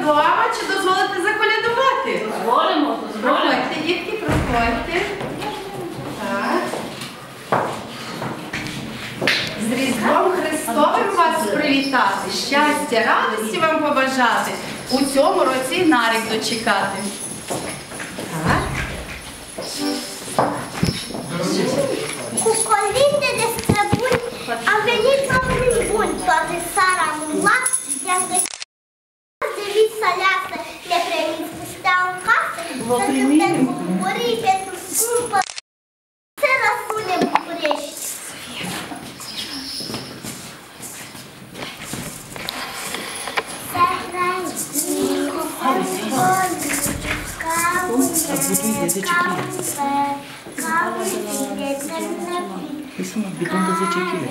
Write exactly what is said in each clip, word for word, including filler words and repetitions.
вдома чи дозволите заколядувати? Дозволимо, дозволимо. Проходьте, дітки, проходьте. Так. З Різдвом Христовим вас привітати, щастя, радості вам побажати, у цьому році нарік дочекати. Так. Куколіти не стрибуть, а велика грибуть, баби Сара мула, як дивіться ляси, не примість пустя у каси, за тепленьку кукурі, п'яту скупа, це насунем кукуріщ. Бетон до зачекили.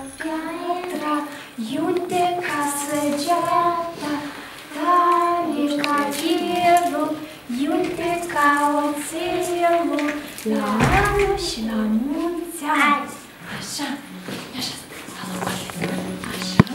Юнтека саджата, таліка діву, юнтека оцілу, ламуш, ламуця. Аша, Аша, Аша, Аша.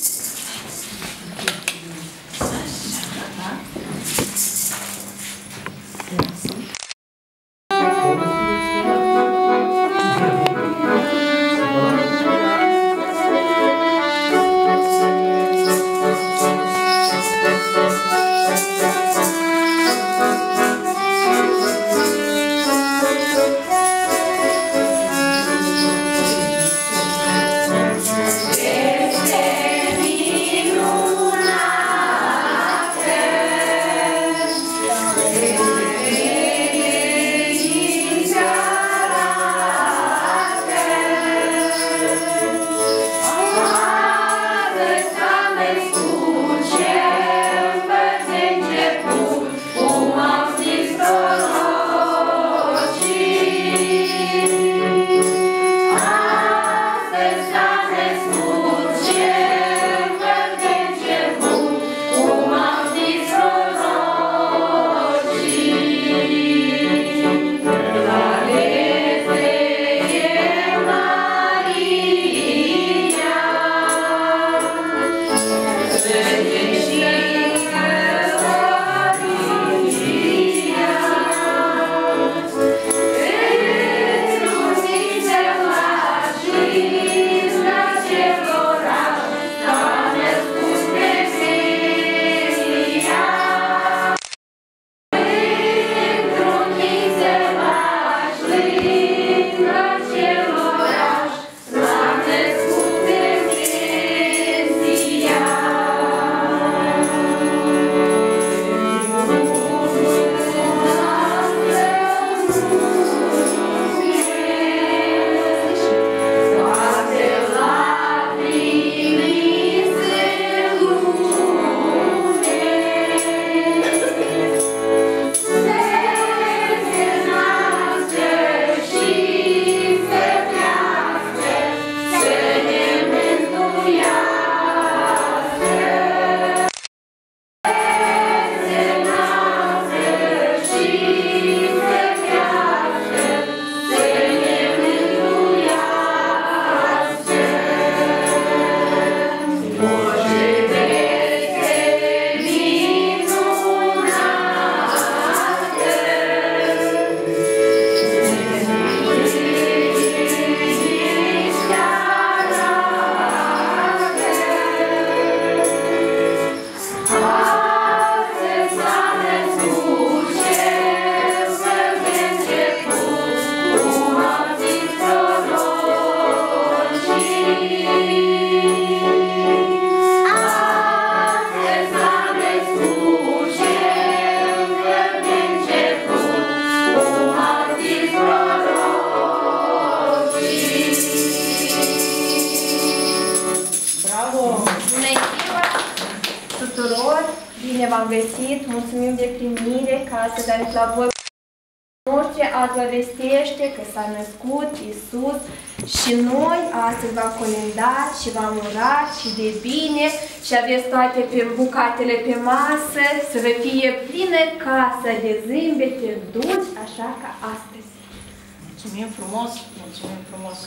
Bine v-am găsit, mulțumim de primire, ca să dați la voi noștri, azi vă vestește că s-a născut Iisus și noi astăzi v-am colindat și v-am urat și de bine și aveți toate pe bucatele pe masă, să vă fie plină casa de zâmbete dulci, așa ca astăzi. Mulțumim frumos, mulțumim frumos.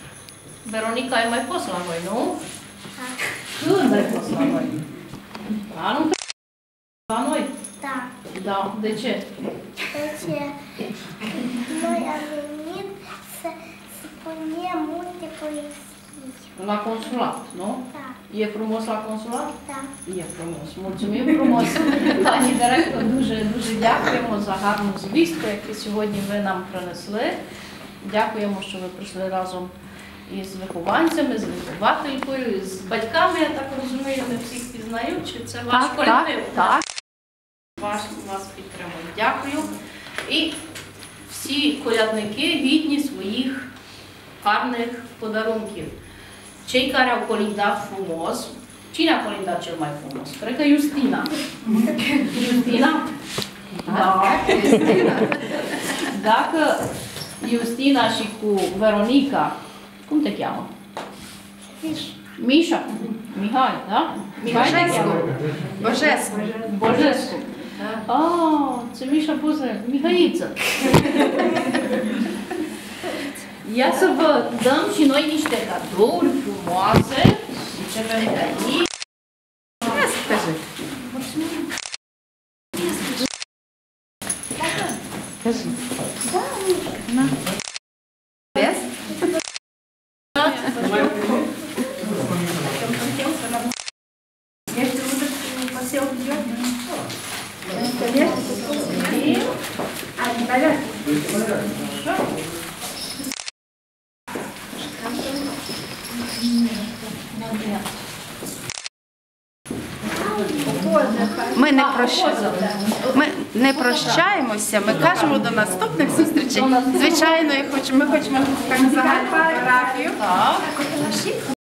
Veronica, ai mai fost la noi, nu? Când ai fost la noi? Anul Да. De ce? Deci, noi am venit să spunem multe poezii. La consulat, nu? Da, E frumos la consulat? da. Je frumos. Mulțumim frumos. Пані директор, дуже, дуже дякуємо за гарну звістку, яку сьогодні ви нам принесли. Дякуємо, що ви прийшли разом із вихованцями, з вихователькою, з батьками, я так розумію, не всіх пізнають, чи це ваш Так, колектив? так, так. Ваш, вас підтримують. Дякую. І всі колядники гідні своїх гарних подарунків. Cei care au colindat frumos, cine a colindat cel mai frumos? Cred că Justina. Justina? Da. Dacă Justina și cu Veronica, cum te cheamă? Mișa. Mihai, da? Mihai te cheamă? Божество. Băjescu. Ah, ce Mișa puse? Mihăiță. Ia să vă dăm și noi niște cadouri frumoase. Începem de aici. Скажи. Скажи. На. Без? Ми не прощаємося. Ми не прощаємося. Ми кажемо до наступних зустрічей. Звичайно, я хочу- ми хочемо загальну фотографію. Так.